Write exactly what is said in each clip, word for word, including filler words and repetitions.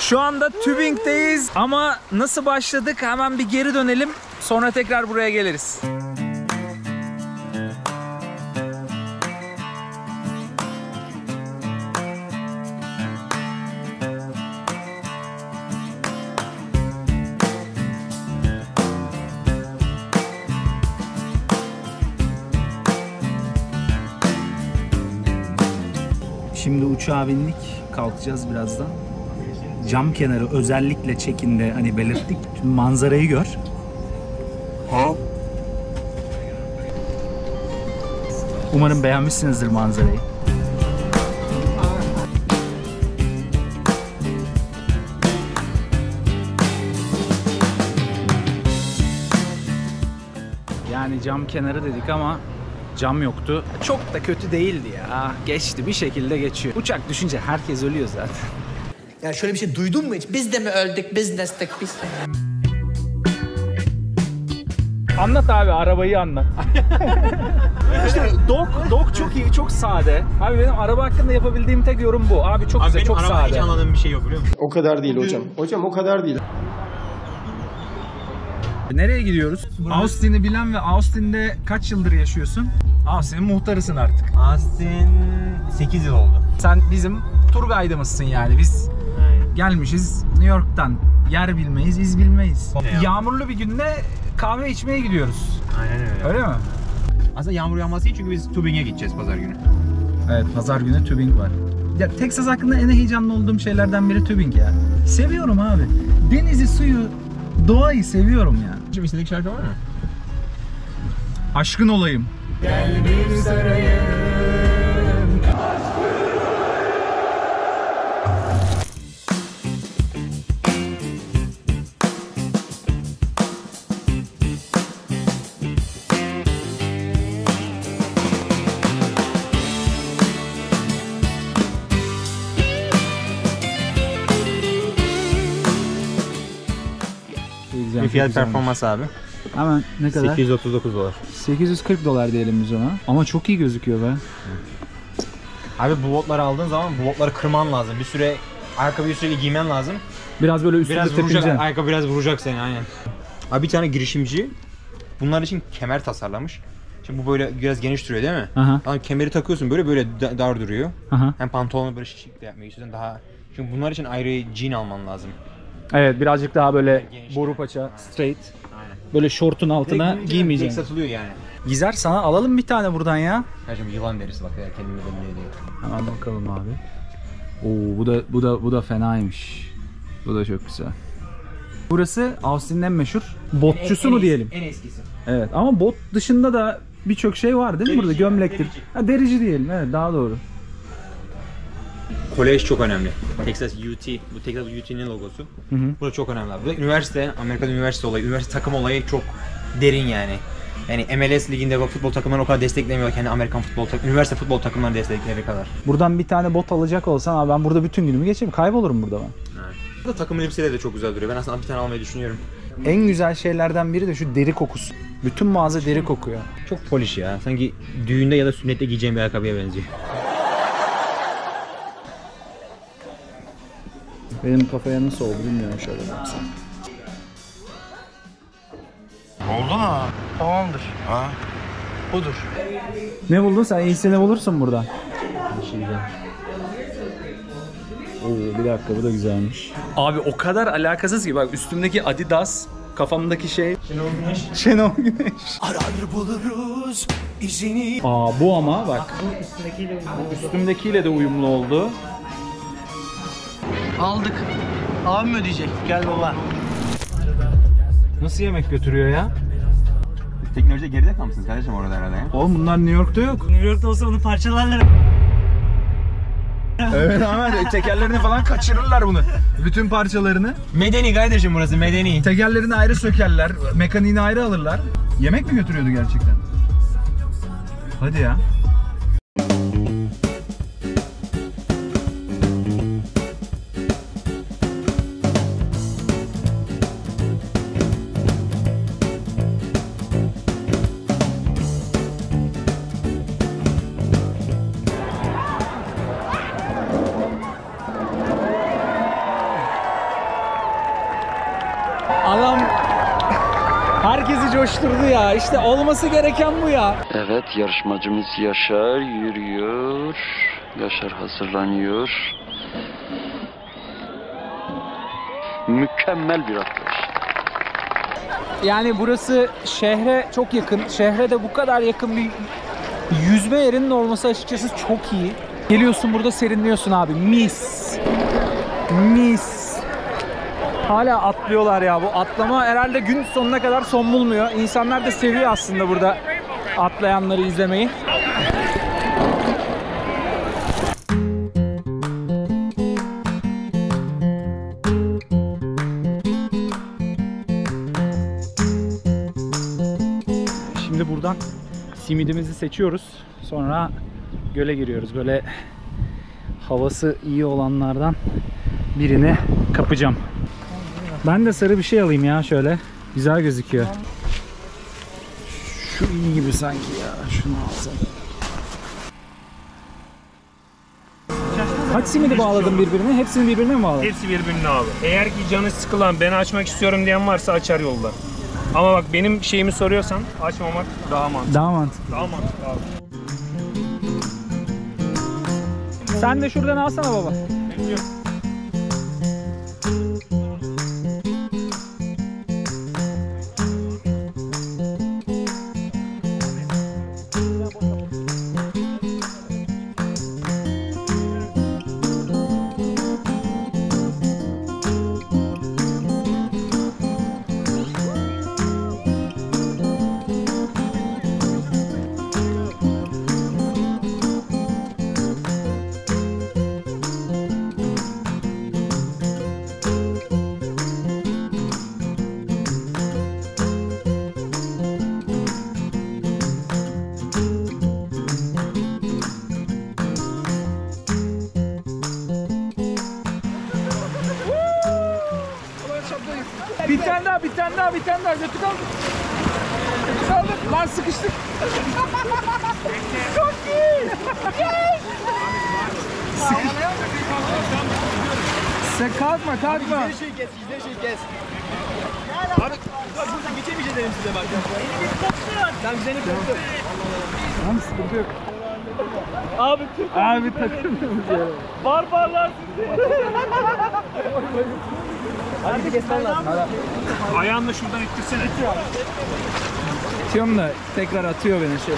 Şu anda Tübingen'deyiz ama nasıl başladık hemen bir geri dönelim. Sonra tekrar buraya geliriz. Şimdi uçağa bindik, kalkacağız birazdan. Cam kenarı özellikle check-in'de hani belirttik. Şimdi manzarayı gör. Ha? Umarım beğenmişsinizdir manzarayı. Yani cam kenarı dedik ama cam yoktu. Çok da kötü değildi ya. Geçti, bir şekilde geçiyor. Uçak düşünce herkes ölüyor zaten. Ya şöyle bir şey duydun mu hiç? Biz de mi öldük, biz destek biz. Anlat abi, arabayı anlat. İşte dok, dok çok iyi, çok sade. Abi benim araba hakkında yapabildiğim tek yorum bu. Abi çok abi güzel, çok sade. Hiç anladığım bir şey yok biliyor musun? O kadar değil hocam. Hocam o kadar değil. Nereye gidiyoruz? Austin'i bilen ve Austin'de kaç yıldır yaşıyorsun? Austin'in muhtarısın artık. Austin sekiz yıl oldu. Sen bizim tur guide'ımızsın yani. Biz aynen gelmişiz New York'tan. Yer bilmeyiz, iz bilmeyiz. Ya. Yağmurlu bir günde kahve içmeye gidiyoruz. Aynen öyle. Öyle mi? Aslında yağmur yağması değil çünkü biz Tübingen'e gideceğiz pazar günü. Evet, pazar günü Tübingen var. Ya Texas hakkında en heyecanlı olduğum şeylerden biri Tübingen ya. Seviyorum abi. Denizi, suyu, doğayı seviyorum ya. Şimdi istediğin şarkı var mı? Aşkın olayım. Gel bir sarayım. Bir fiyat performans abi. Hemen ne kadar? sekiz yüz otuz dokuz dolar. sekiz yüz kırk dolar diyelim biz ona. Ama çok iyi gözüküyor be. Abi bu botları aldığın zaman bu botları kırman lazım. Bir süre ayakkabıyı sürekli giymen lazım. Biraz böyle üstüne biraz tepineceksin. vuracak, ayakkabı biraz vuracak seni aynen. Abi bir tane girişimci bunlar için kemer tasarlamış. Şimdi bu böyle biraz geniş duruyor değil mi? Aha. Ama kemeri takıyorsun böyle böyle dar duruyor. Aha. Hem pantolonu böyle şişik de yapmak istiyorsan daha. Çünkü bunlar için ayrı jean alman lazım. Evet, birazcık daha böyle boru paça, straight. Aynen. Böyle şortun altına giymeyeceksin. Tek satılıyor yani. Gizer, sana alalım bir tane buradan ya. Hacım yılan derisi bak ya kendine belli ediyor. Hemen bakalım abi. Oo, bu da bu da bu da fenaymış. Bu da çok güzel. Burası Austin'in en meşhur botçusu en, en mu diyelim? En eskisi. Evet, ama bot dışında da birçok şey var değil mi derici burada? Gömlektir. Derici. Ha, derici diyelim. Evet, daha doğru. Kolej çok önemli. Texas U T, bu Texas U T'nin logosu. Hı hı. Bu da çok önemli abi. Bu üniversite, Amerika'da üniversite olayı, üniversite takım olayı çok derin yani. Yani M L S liginde futbol takımlarını o kadar desteklemiyor kendi Amerikan futbol takım, üniversite futbol takımlarını destekleri kadar. Buradan bir tane bot alacak olsam abi ben burada bütün günümü geçeyim, kaybolurum burada ben. Evet. Burada takım elbiseleri de çok güzel duruyor. Ben aslında bir tane almayı düşünüyorum. En güzel şeylerden biri de şu deri kokusu. Bütün mağaza deri kokuyor. Çok polish ya. Sanki düğünde ya da sünnette giyeceğim bir ayakkabıya benziyor. Benim kafaya nasıl oldu bilmiyorum, şöyle baksana. Oldu mu? Tamamdır. Ha? Budur. Ne buldun sen? İyisini bulursun buradan. Oo, bir dakika, bu da güzelmiş. Abi o kadar alakasız ki, bak üstümdeki Adidas, kafamdaki şey Şenol Güneş. Şenol Güneş. Arar buluruz izini. Aa, bu ama bak. Bu üstümdekiyle uyumlu. Üstümdekiyle de uyumlu oldu. Aldık. Abim ödeyecek. Gel baba. Nasıl yemek götürüyor ya? Teknolojide geride kalmışsınız kardeşim orada herhalde ya. Oğlum bunlar New York'ta yok. New York'ta olsa onu parçalarlar. Evet ama tekerlerini falan kaçırırlar bunu. Bütün parçalarını. Medeni kardeşim burası, medeni. Tekerlerini ayrı sökerler, mekaniğini ayrı alırlar. Yemek mi götürüyordu gerçekten? Hadi ya. herkesi coşturdu ya. İşte olması gereken bu ya. Evet, yarışmacımız Yaşar yürüyor. Yaşar hazırlanıyor. Mükemmel bir atlayış. Yani burası şehre çok yakın. Şehre de bu kadar yakın bir yüzme yerinin olması açıkçası çok iyi. Geliyorsun burada serinliyorsun abi. Mis. Mis. Hala atlıyorlar ya. Bu atlama herhalde gün sonuna kadar son bulmuyor. İnsanlar da seviyor aslında burada atlayanları izlemeyi. Şimdi buradan simidimizi seçiyoruz. Sonra göle giriyoruz. Böyle havası iyi olanlardan birini kapacağım. Ben de sarı bir şey alayım ya şöyle. Güzel gözüküyor. Şu iyi gibi sanki ya. Şunu alsam. Kaç simidi bağladın birbirine? Hepsini birbirine mi bağladın? Hepsi birbirine abi. Eğer ki canı sıkılan, ben açmak istiyorum diyen varsa açar yolda. Ama bak benim şeyimi soruyorsan açmamak daha mantıklı. Daha mantıklı. Daha mantıklı abi. Sen de şuradan alsana baba. Bir tane daha, bir tane daha, bir tane daha. Götü kaldı. Götü kaldı. Lan sıkıştık. Çok iyi. Sıkış. Sen kalkma, kalkma. Gizli şey kes, gizli şey kes. Abi, buradan geçemeyeceğiz dedim size bak. Sen güzelini koptu. Tamam, sıkıntı yok. Abi Abi takılmıyoruz ya. Barbarlar sizi. Hadi bir kesmen lazım. Ayağınla şuradan ittirsene. Atıyorum da tekrar atıyor beni şey.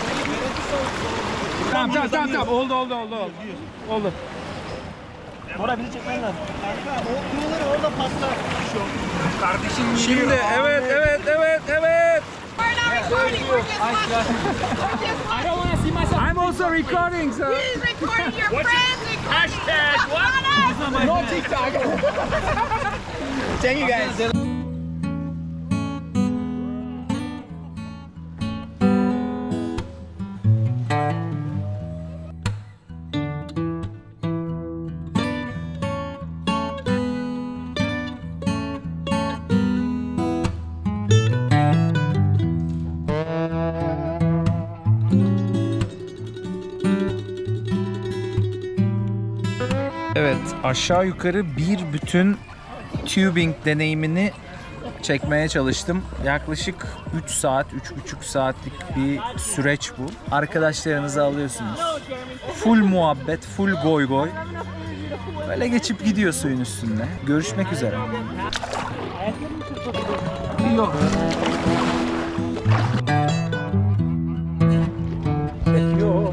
Tamam tamam tamam tamam oldu oldu oldu oldu. Oldu. Bora bizi çekmen lazım. O kırılır orada patlar. Kardeşim Şimdi evet evet evet evet. I'm also recording so. He's recording your friends. Hashtag what? No TikTok. Thank you guys. Evet, aşağı yukarı bir bütün tubing deneyimini çekmeye çalıştım. Yaklaşık üç saat, üç buçuk saatlik bir süreç bu. Arkadaşlarınızı alıyorsunuz. Full muhabbet, full goy goy. Böyle geçip gidiyor suyun üstünde. Görüşmek üzere. Yok. Yok.